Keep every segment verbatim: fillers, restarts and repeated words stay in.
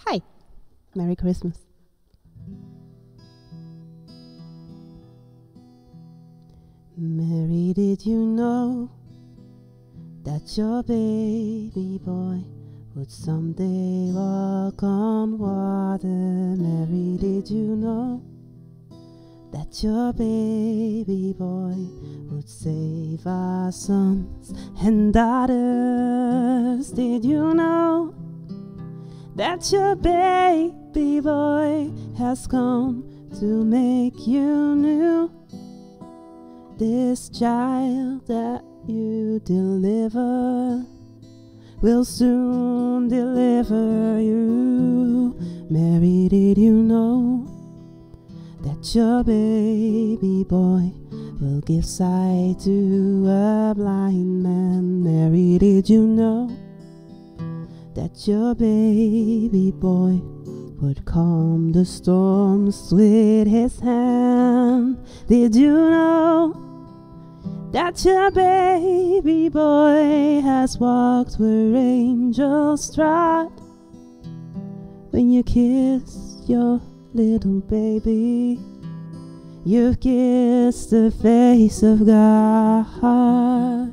Hi, Merry Christmas. Mary, did you know that your baby boy would someday walk on water? Mary, did you know that your baby boy would save our sons and daughters? Did you know that your baby boy has come to make you new? This child that you deliver will soon deliver you. Mary, did you know that your baby boy will give sight to a blind man? Mary, did you know that your baby boy would calm the storms with his hand? Did you know that your baby boy has walked where angels trod? When you kiss your little baby, you've kissed the face of God.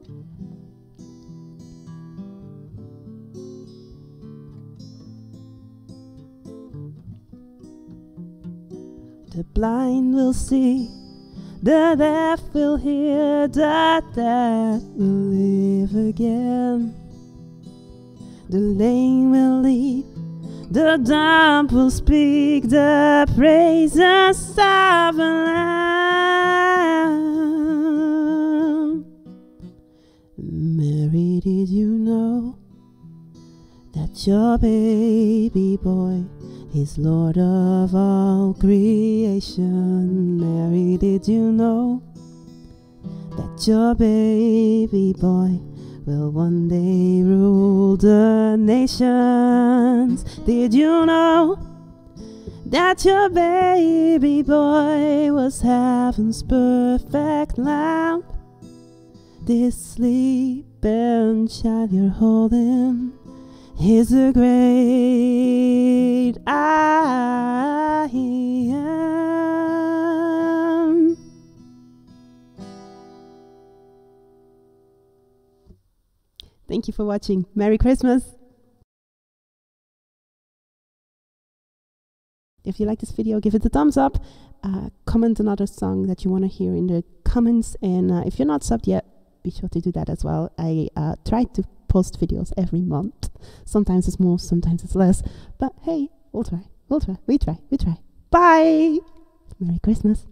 The blind will see, the deaf will hear, the dead will live again. The lame will leap, the dumb will speak the praises of the Lamb. Mary, did you know that your baby boy is Lord of all creation? Mary, did you know that your baby boy will one day rule the nations? Did you know that your baby boy was heaven's perfect lamp? This sleeping child you're holding is a great I am. Thank you for watching. Merry Christmas. If you like this video, give it a thumbs up. Uh, comment another song that you want to hear in the comments. And uh, if you're not subbed yet, be sure to do that as well. I uh, try to post videos every month. Sometimes it's more, sometimes it's less. But hey, we'll try. We'll try. We try. We try. Bye. Merry Christmas.